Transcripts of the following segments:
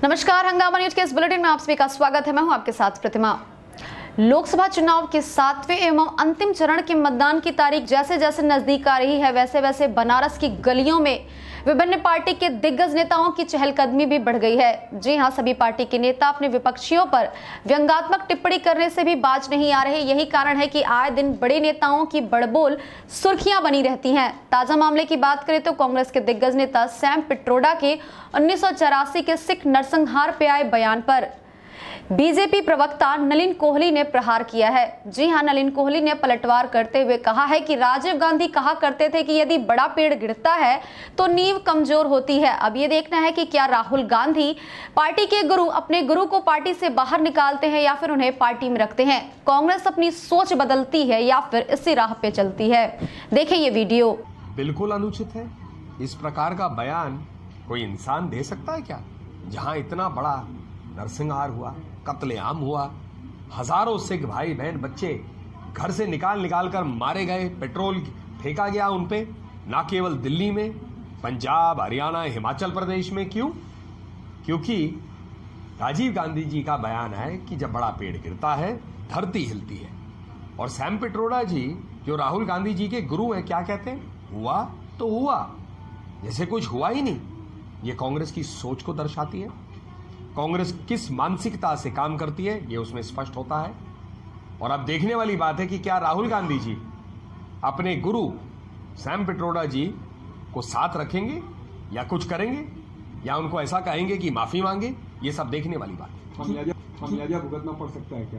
नमस्कार, हंगामा न्यूज के इस बुलेटिन में आप सभी का स्वागत है। मैं हूं आपके साथ प्रतिमा। लोकसभा चुनाव के 7वें एवं अंतिम चरण के मतदान की तारीख जैसे जैसे नजदीक आ रही है, वैसे वैसे बनारस की गलियों में विभिन्न पार्टी के दिग्गज नेताओं की चहलकदमी भी बढ़ गई है। जी हां, सभी पार्टी के नेता अपने विपक्षियों पर व्यंग्यात्मक टिप्पणी करने से भी बाज नहीं आ रहे। यही कारण है कि आए दिन बड़े नेताओं की बड़बोल सुर्खियां बनी रहती हैं। ताजा मामले की बात करें तो कांग्रेस के दिग्गज नेता सैम पिट्रोडा के 1984 के सिख नरसंहार पे आए बयान पर बीजेपी प्रवक्ता नलिन कोहली ने प्रहार किया है। जी हां, नलिन कोहली ने पलटवार करते हुए कहा है कि राजीव गांधी कहा करते थे कि यदि बड़ा पेड़ गिरता है तो नींव कमजोर होती है। अब ये देखना है कि क्या राहुल गांधी पार्टी के गुरु अपने गुरु को पार्टी से बाहर निकालते हैं या फिर उन्हें पार्टी में रखते हैं। कांग्रेस अपनी सोच बदलती है या फिर इसी राह पे चलती है। देखें ये वीडियो। बिल्कुल अनुचित है। इस प्रकार का बयान कोई इंसान दे सकता है क्या? जहां इतना बड़ा नरसंहार हुआ, कत्लेआम हुआ, हजारों सिख भाई बहन बच्चे घर से निकाल कर मारे गए, पेट्रोल फेंका गया उन पे, ना केवल दिल्ली में, पंजाब, हरियाणा, हिमाचल प्रदेश में। क्यों? क्योंकि राजीव गांधी जी का बयान है कि जब बड़ा पेड़ गिरता है धरती हिलती है। और सैम पिट्रोडा जी जो राहुल गांधी जी के गुरु हैं, क्या कहते हैं? हुआ तो हुआ, जैसे कुछ हुआ ही नहीं। ये कांग्रेस की सोच को दर्शाती है। कांग्रेस किस मानसिकता से काम करती है ये उसमें स्पष्ट होता है। और अब देखने वाली बात है कि क्या राहुल गांधी जी अपने गुरु सैम पिट्रोडा जी को साथ रखेंगे या कुछ करेंगे या उनको ऐसा कहेंगे कि माफी मांगे। ये सब देखने वाली बात है। खामियाजा भुगतना पड़ सकता है क्या?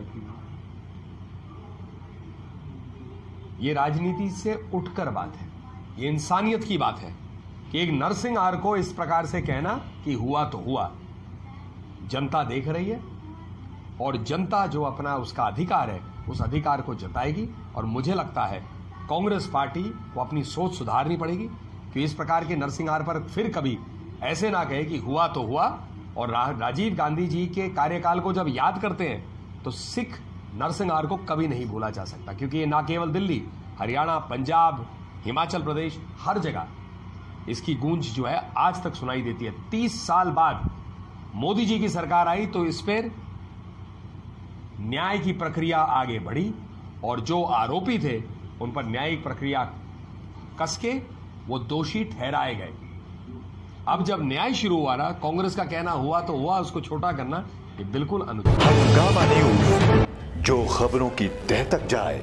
ये राजनीति से उठकर बात है, ये इंसानियत की बात है कि एक नरसिंहार को इस प्रकार से कहना कि हुआ तो हुआ। जनता देख रही है और जनता जो अपना उसका अधिकार है उस अधिकार को जताएगी। और मुझे लगता है कांग्रेस पार्टी को अपनी सोच सुधारनी पड़ेगी कि इस प्रकार के नरसिंहार पर फिर कभी ऐसे ना कहे कि हुआ तो हुआ। और राजीव गांधी जी के कार्यकाल को जब याद करते हैं तो सिख नरसिंहार को कभी नहीं भूला जा सकता, क्योंकि ये ना केवल दिल्ली, हरियाणा, पंजाब, हिमाचल प्रदेश, हर जगह इसकी गूंज जो है आज तक सुनाई देती है। 30 साल बाद मोदी जी की सरकार आई तो इस पर न्याय की प्रक्रिया आगे बढ़ी और जो आरोपी थे उन पर न्यायिक प्रक्रिया कसके वो दोषी ठहराए गए। अब जब न्याय शुरू हुआ ना, कांग्रेस का कहना हुआ तो हुआ, उसको छोटा करना ये बिल्कुल अनुचित है। हंगामा न्यूज, जो खबरों की तह तक जाए।